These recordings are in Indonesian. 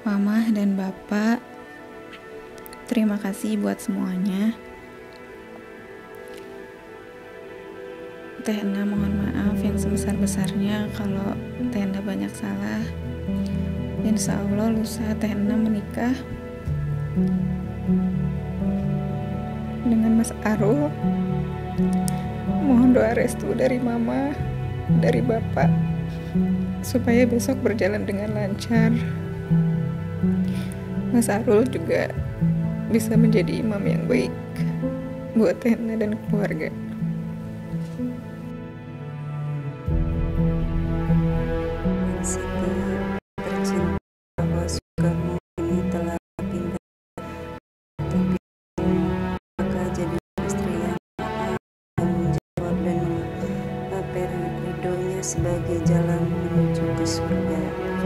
Mama dan Bapak, terima kasih buat semuanya. Teh Ena mohon maaf yang sebesar-besarnya kalau Teh Ena banyak salah. Insya Allah lusa Teh Ena menikah dengan Mas Arul. Mohon doa restu dari Mama, dari Bapak, supaya besok berjalan dengan lancar. Mas Arul juga bisa menjadi imam yang baik buat Teh Ena dan keluarga. Siti tercinta, bahwa surgamu ini telah pindah, tapi maka jadi istri yang taat dan menjawab dan memperi ridhonya sebagai jalan menuju ke surga.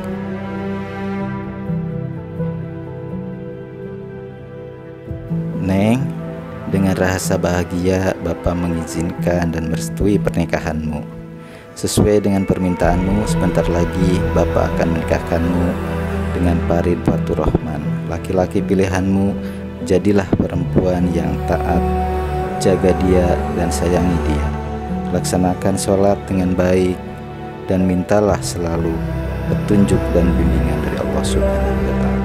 Neng, dengan rasa bahagia Bapak mengizinkan dan merestui pernikahanmu. Sesuai dengan permintaanmu, sebentar lagi Bapak akan menikahkanmu dengan Farid Fatur Rahman. Laki-laki pilihanmu, jadilah perempuan yang taat, jaga dia dan sayangi dia. Laksanakan sholat dengan baik dan mintalah selalu petunjuk dan bimbingan dari Allah Subhanahu wa Ta'ala.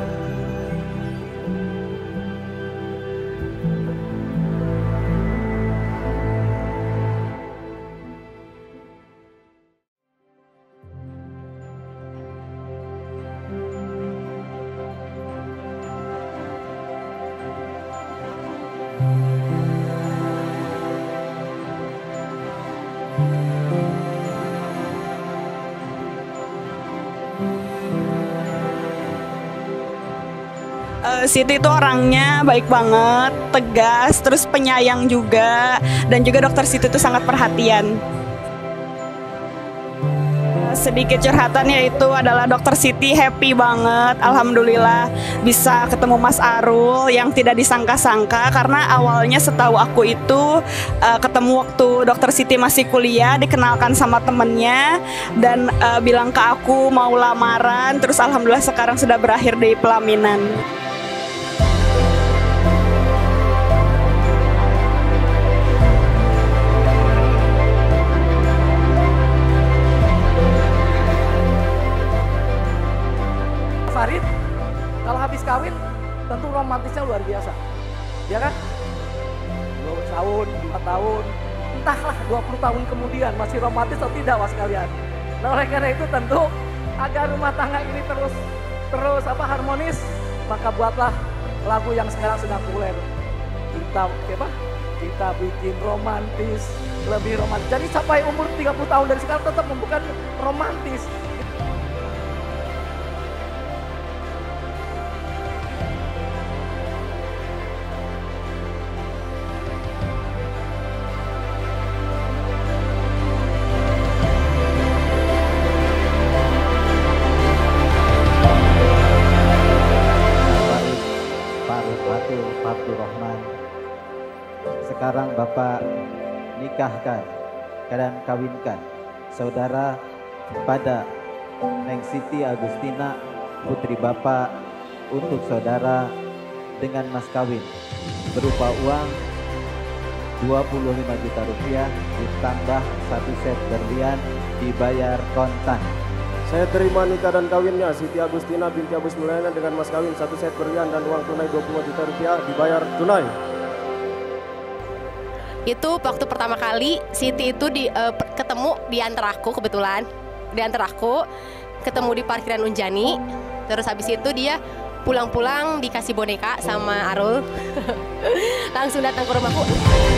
Siti itu orangnya baik banget, tegas, terus penyayang juga, dan juga dokter Siti itu sangat perhatian. Sedikit curhatannya itu adalah dokter Siti happy banget, alhamdulillah bisa ketemu Mas Arul yang tidak disangka-sangka, karena awalnya setahu aku itu ketemu waktu dokter Siti masih kuliah, dikenalkan sama temennya dan bilang ke aku mau lamaran, terus alhamdulillah sekarang sudah berakhir di pelaminan. Farid, kalau habis kawin tentu romantisnya luar biasa, ya kan? 2 tahun, 4 tahun, entahlah 20 tahun kemudian masih romantis atau tidak mas kalian. Nah oleh karena itu tentu agar rumah tangga ini terus harmonis, maka buatlah lagu yang sekarang sedang populer. Kita bikin romantis, lebih romantis. Jadi sampai umur 30 tahun dari sekarang tetap membuka romantis. Fatur Rahman, sekarang Bapak nikahkan dan kawinkan saudara pada Neng Siti Agustina putri Bapak untuk saudara dengan mas kawin berupa uang 25 juta rupiah ditambah 1 set berlian dibayar kontan. Saya terima nikah dan kawinnya Siti Agustina binti Agus Mulyana dengan mas kawin 1 set berlian dan uang tunai 25 juta rupiah dibayar tunai. Itu waktu pertama kali Siti itu ketemu di antar aku, kebetulan di antar aku ketemu di parkiran Unjani. Terus habis itu dia pulang-pulang dikasih boneka sama Arul. Langsung datang ke rumahku.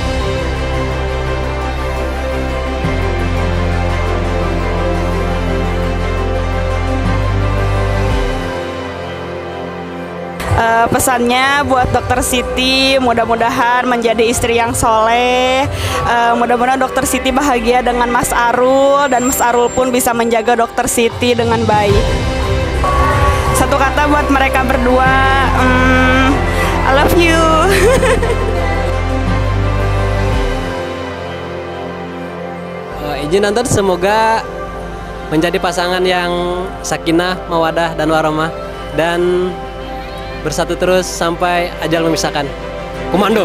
Pesannya buat dokter Siti, mudah-mudahan menjadi istri yang soleh, mudah-mudahan dokter Siti bahagia dengan Mas Arul, dan Mas Arul pun bisa menjaga dokter Siti dengan baik. Satu kata buat mereka berdua, I love you. Izin nonton, semoga menjadi pasangan yang sakinah, mawadah, dan warahmah. dan bersatu terus sampai ajal memisahkan. Komando.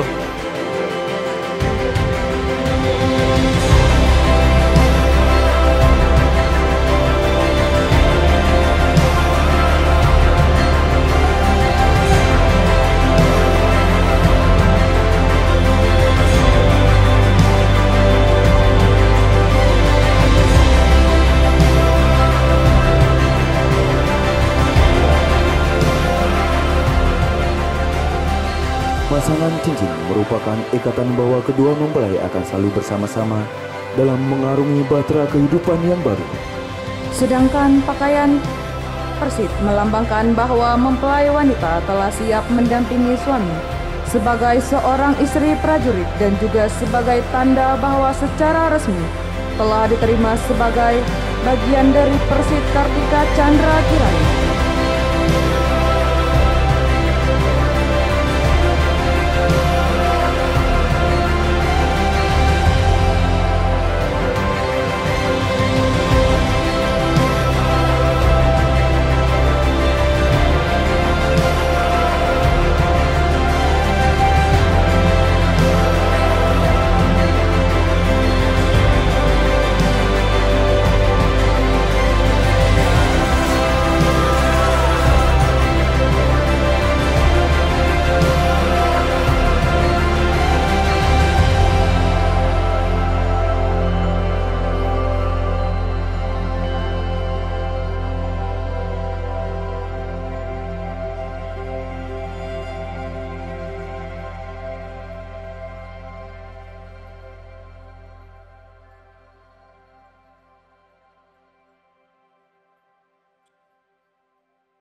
Pasangan cincin merupakan ikatan bahwa kedua mempelai akan selalu bersama-sama dalam mengarungi bahtera kehidupan yang baru. Sedangkan pakaian persit melambangkan bahwa mempelai wanita telah siap mendampingi suami sebagai seorang istri prajurit dan juga sebagai tanda bahwa secara resmi telah diterima sebagai bagian dari Persit Kartika Chandra Kirana.